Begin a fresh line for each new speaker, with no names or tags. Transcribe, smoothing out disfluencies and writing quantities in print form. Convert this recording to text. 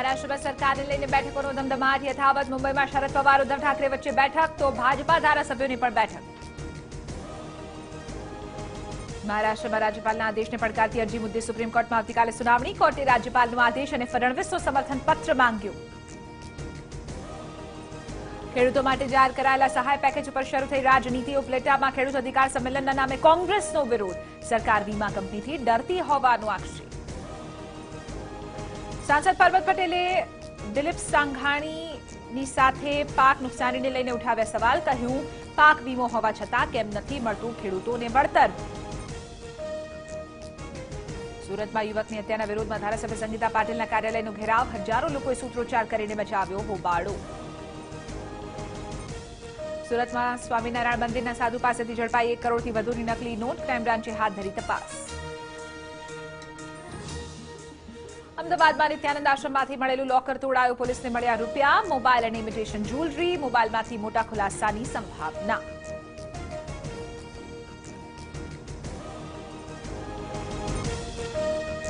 મહારાષ્ટ્રમાં સરકારને લઈને બેઠકોનો ધમધમાટ યથાવત. મુંબઈમાં શરદ પવાર ઉદ્ધવ ઠાકરે વચ્ચે બેઠક તો ભાજપા ધારાસભ્યોની પણ બેઠક. મહારાષ્ટ્રમાં રાજ્યપાલના આદેશને પડકારતી અરજી મુદ્દે સુપ્રીમ કોર્ટમાં આવતીકાલે સુનાવણી. કોર્ટે રાજ્યપાલનો આદેશ અને ફડણવીસનો સમર્થન પત્ર માંગ્યો. ખેડૂતો માટે જાહેર કરાયેલા સહાય પેકેજ ઉપર શરૂ થઈ રાજનીતિ. ઉપલેટામાં ખેડૂત અધિકાર સંમેલનના નામે કોંગ્રેસનો વિરોધ. સરકાર વીમા કંપનીથી ડરતી હોવાનો આક્ષેપ. સાંસદ પરબત પટેલે દિલીપ સંઘાણીની સાથે પાક નુકસાનીને લઈને ઉઠાવ્યા સવાલ. કહ્યું, પાક વીમો હોવા છતાં કેમ નથી મળતું ખેડૂતોને વળતર. સુરતમાં યુવકની હત્યાના વિરોધમાં ધારાસભ્ય સંગીતા પાટીલના કાર્યાલયનો ઘેરાવ. હજારો લોકોએ સૂત્રોચ્ચાર કરીને મચાવ્યો હોબાળો. સુરતમાં સ્વામિનારાયણ મંદિરના સાધુ પાસેથી ઝડપાઈ 1 કરોડથી વધુની નકલી નોટ. ક્રાઇમ બ્રાન્ચે હાથ ધરી તપાસ. અમદાવાદમાં નિત્યાનંદ આશ્રમમાંથી મળેલું લોકર તોડાયું. પોલીસને મળ્યા રૂપિયા, મોબાઈલ અને ઇમિટેશન જ્વેલરી. મોબાઈલમાંથી મોટા ખુલાસાની સંભાવના.